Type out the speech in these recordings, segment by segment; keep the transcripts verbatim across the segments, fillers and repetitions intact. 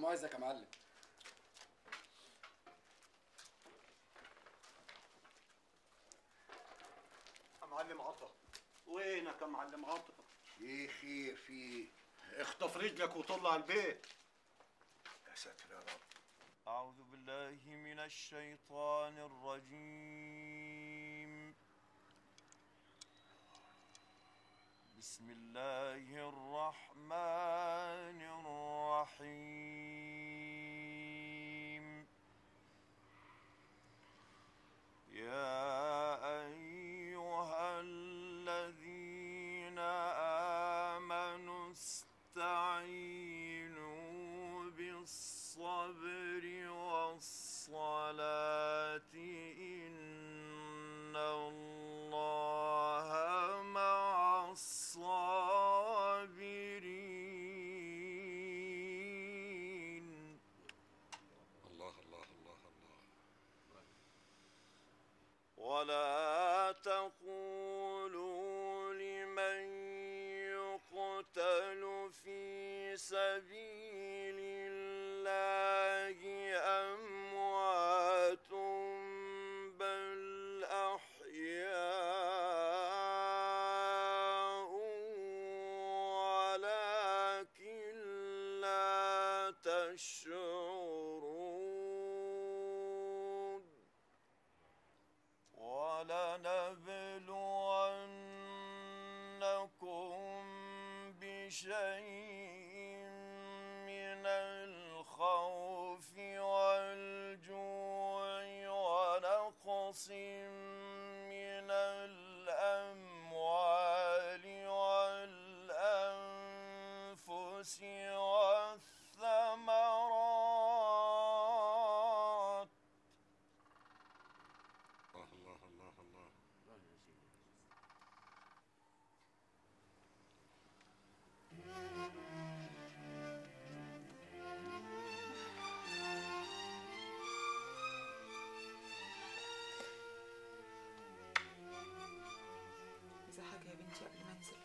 مؤاخذة يا معلم. يا معلم عطا، وينك يا معلم عطا؟ ايه خير في؟ اخطف رجلك وطلع البيت. يا ساتر يا رب. أعوذ بالله من الشيطان الرجيم. بسم الله الرحمن الرحيم. يا أيها الذين آمنوا استعينوا بالصبر والصلاة إن الله مع الصابرين. الله الله الله الله. ولا تقولوا لمن يقتل في سبيل الله أموات بل أحياء ولكن لا تشعرون. ولنبلونكم بشيء من الخوف والجوع ونقص من الأموال والأنفس والثمرات. الله الله الله. إذا حاجة يا بنتي قبل ما انزل.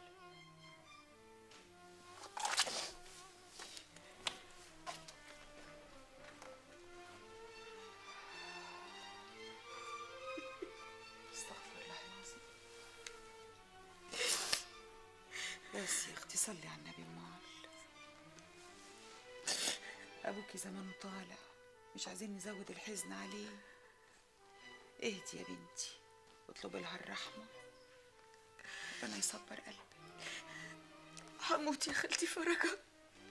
استغفر الله العظيم. بس يا اختي صلي على النبي امال. ابوكي زمانه طالع، مش عايزين نزود الحزن عليه. اهدي يا بنتي واطلبي لها الرحمه، ربنا يصبر قلبك. هموت يا خالتي فرجة،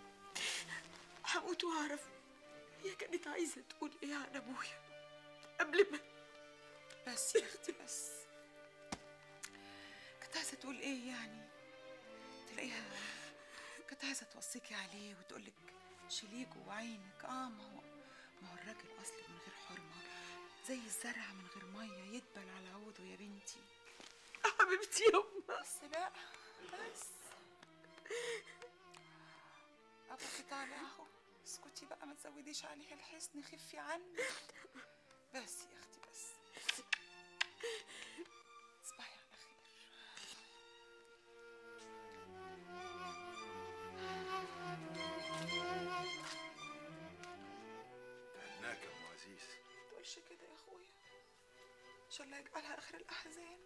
هموت واعرف هي كانت عايزه تقول ايه عن ابويا قبل ما. بس يا اختي بس، كانت عايزه تقول ايه يعني؟ تلاقيها كانت عايزه توصيكي عليه وتقولك شيليه جوا عينك. اه ما هو ما هو الراجل اصلي من غير حرمه زي الزرع من غير ميه يدبل على عوده يا بنتي. حبيبتي يا امه. بس بقى بس ابوكي طالع اهو، اسكتي بقى ما تزوديش عليه الحزن، خفي عني. بس يا اختي بس، تصبحي على خير. هناك يا ام عزيز. ما تقولش كده يا اخويا، ان شاء الله يجعلها اخر الاحزان.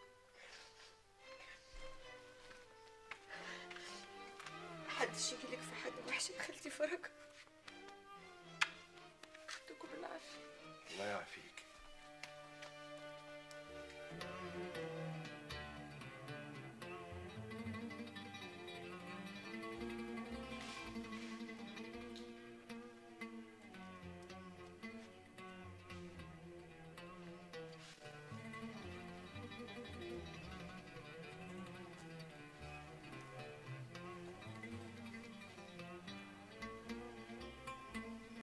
محدش يجي لك في حاجه وحشه يا خالتي فرجة. اديكم العافيه. الله يعافيك.